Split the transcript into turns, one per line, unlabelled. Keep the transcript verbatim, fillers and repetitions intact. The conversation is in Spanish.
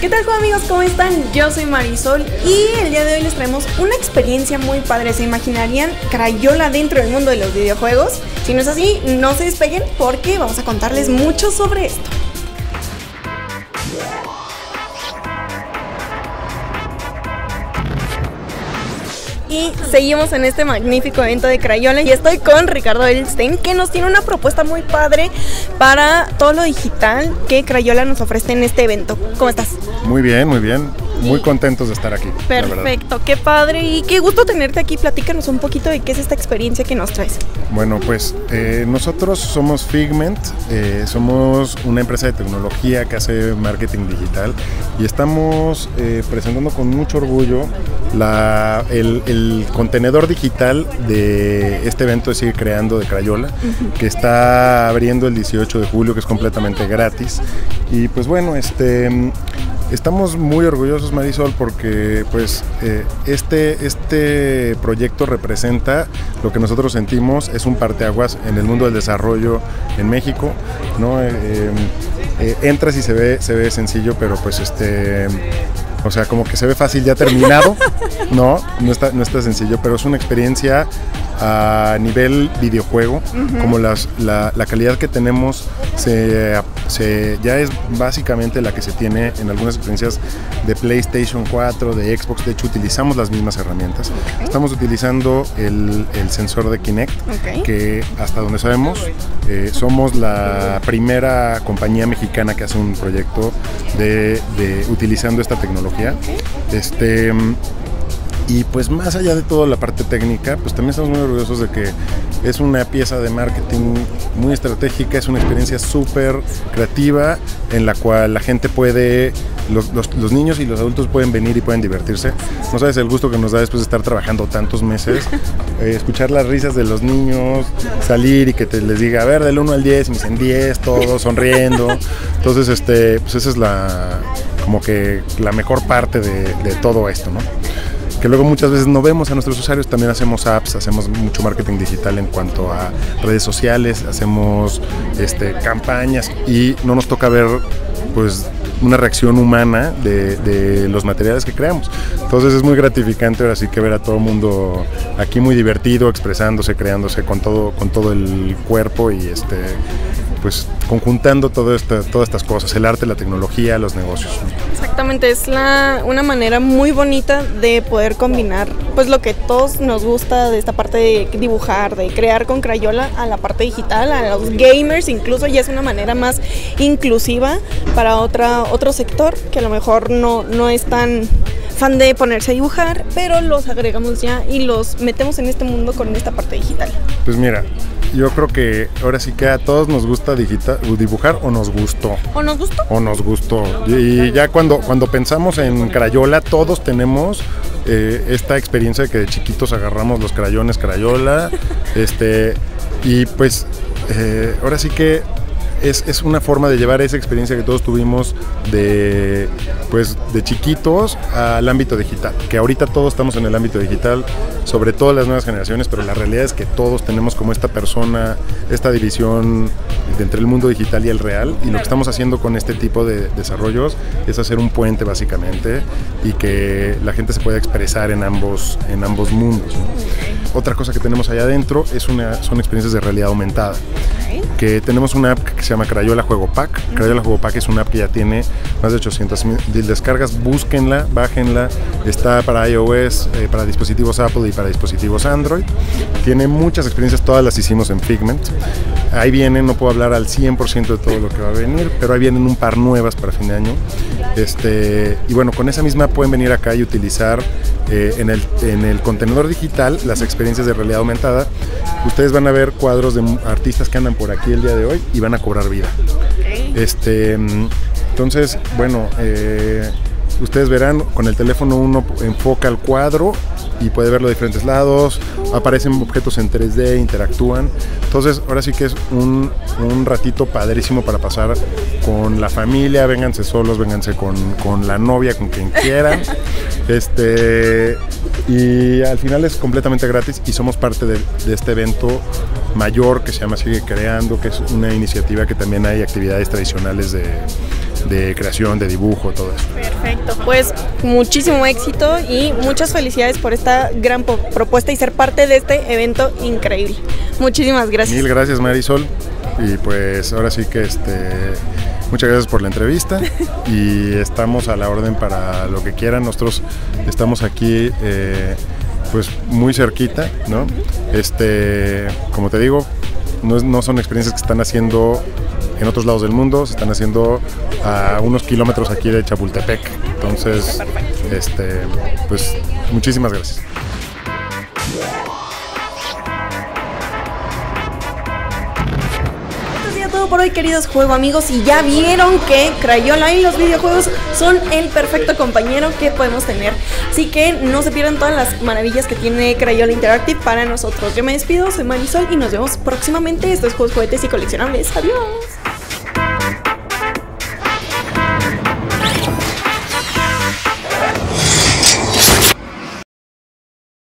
¿Qué tal, amigos? ¿Cómo están? Yo soy Marisol y el día de hoy les traemos una experiencia muy padre. ¿Se imaginarían Crayola dentro del mundo de los videojuegos? Si no es así, no se despeguen porque vamos a contarles mucho sobre esto. Y seguimos en este magnífico evento de Crayola y estoy con Ricardo Edelstein, que nos tiene una propuesta muy padre para todo lo digital que Crayola nos ofrece en este evento. ¿Cómo estás?
Muy bien, muy bien. Muy contentos de estar aquí.
Perfecto, qué padre y qué gusto tenerte aquí. Platícanos un poquito de qué es esta experiencia que nos traes.
Bueno, pues eh, nosotros somos Figment, eh, somos una empresa de tecnología que hace marketing digital y estamos eh, presentando con mucho orgullo la, el, el contenedor digital de este evento de Sigue Creando de Crayola, uh-huh. que está abriendo el dieciocho de julio, que es completamente gratis. Y pues bueno, este... estamos muy orgullosos, Marisol, porque pues eh, este, este proyecto representa lo que nosotros sentimos, es un parteaguas en el mundo del desarrollo en México, ¿no? Eh, eh, entras y se ve, se ve sencillo, pero pues este... o sea, como que se ve fácil ya terminado, no, no está, no está sencillo, pero es una experiencia a nivel videojuego, uh-huh. como las, la, la calidad que tenemos se, se, ya es básicamente la que se tiene en algunas experiencias de PlayStation cuatro, de Xbox. De hecho, utilizamos las mismas herramientas. Okay. Estamos utilizando el, el sensor de Kinect, okay. que hasta donde sabemos, eh, somos la primera compañía mexicana que hace un proyecto de, de utilizando esta tecnología. Okay. Este... Y pues más allá de toda la parte técnica, pues también estamos muy orgullosos de que es una pieza de marketing muy estratégica, es una experiencia súper creativa en la cual la gente puede, los, los, los niños y los adultos pueden venir y pueden divertirse. No sabes el gusto que nos da después de estar trabajando tantos meses, eh, escuchar las risas de los niños, salir y que te les diga, a ver, del uno al diez, y me dicen diez, todos sonriendo. Entonces, este, pues esa es la, como que la mejor parte de, de todo esto, ¿no? Que luego muchas veces no vemos a nuestros usuarios. También hacemos apps, hacemos mucho marketing digital en cuanto a redes sociales, hacemos este, campañas y no nos toca ver pues una reacción humana de, de los materiales que creamos. Entonces es muy gratificante ahora sí que ver a todo el mundo aquí muy divertido, expresándose, creándose con todo, con todo el cuerpo y este pues conjuntando todo esta, todas estas cosas, el arte, la tecnología, los negocios.
Exactamente, es la, una manera muy bonita de poder combinar pues lo que todos nos gusta de esta parte de dibujar, de crear con Crayola a la parte digital, a los gamers incluso, ya es una manera más inclusiva para otra, otro sector que a lo mejor no, no es tan fan de ponerse a dibujar, pero los agregamos ya y los metemos en este mundo con esta parte digital.
Pues mira, yo creo que ahora sí que a todos nos gusta digital, dibujar o nos gustó.
¿O nos gustó?
O nos gustó. Y ya cuando, cuando pensamos en Crayola, todos tenemos eh, esta experiencia de que de chiquitos agarramos los crayones Crayola. este, y pues eh, ahora sí que Es, es una forma de llevar esa experiencia que todos tuvimos de, pues, de chiquitos al ámbito digital, que ahorita todos estamos en el ámbito digital, sobre todo las nuevas generaciones, pero la realidad es que todos tenemos como esta persona, esta división entre el mundo digital y el real, y lo que estamos haciendo con este tipo de desarrollos es hacer un puente básicamente y que la gente se pueda expresar en ambos, en ambos mundos, ¿no? Otra cosa que tenemos allá adentro es una, son experiencias de realidad aumentada, que tenemos una app que se llama Crayola Juego Pack. Crayola Juego Pack es una app que ya tiene más de ochocientas mil descargas. Búsquenla, bájenla. Está para iOS, eh, para dispositivos Apple y para dispositivos Android. Tiene muchas experiencias, todas las hicimos en Figment. Ahí vienen, no puedo hablar al cien por ciento de todo lo que va a venir, pero ahí vienen un par nuevas para fin de año. Este, y bueno, con esa misma pueden venir acá y utilizar eh, en, el, en el contenedor digital las experiencias de realidad aumentada. Ustedes van a ver cuadros de artistas que andan por aquí el día de hoy y van a cobrar vida. Este, entonces, bueno, eh, ustedes verán, con el teléfono uno enfoca el cuadro y puede verlo de diferentes lados, aparecen objetos en tres D, interactúan. Entonces, ahora sí que es un, un ratito padrísimo para pasar con la familia. Vénganse solos, vénganse con, con la novia, con quien quieran. Este, y al final es completamente gratis y somos parte de, de este evento mayor que se llama Sigue Creando, que es una iniciativa que también hay actividades tradicionales de de creación, de dibujo, todo eso.
Perfecto, pues muchísimo éxito y muchas felicidades por esta gran propuesta y ser parte de este evento increíble. Muchísimas gracias.
Mil gracias, Marisol, y pues ahora sí que este... muchas gracias por la entrevista y estamos a la orden para lo que quieran. Nosotros estamos aquí eh, pues muy cerquita, ¿no? Este, como te digo, no, no son experiencias que se están haciendo en otros lados del mundo, se están haciendo a unos kilómetros aquí de Chapultepec. Entonces, este, pues muchísimas gracias.
Por hoy, queridos juego amigos, y ya vieron que Crayola y los videojuegos son el perfecto compañero que podemos tener, así que no se pierdan todas las maravillas que tiene Crayola Interactive para nosotros. Yo me despido, soy Marisol y nos vemos próximamente. Esto es Juegos, Juguetes y Coleccionables. Adiós.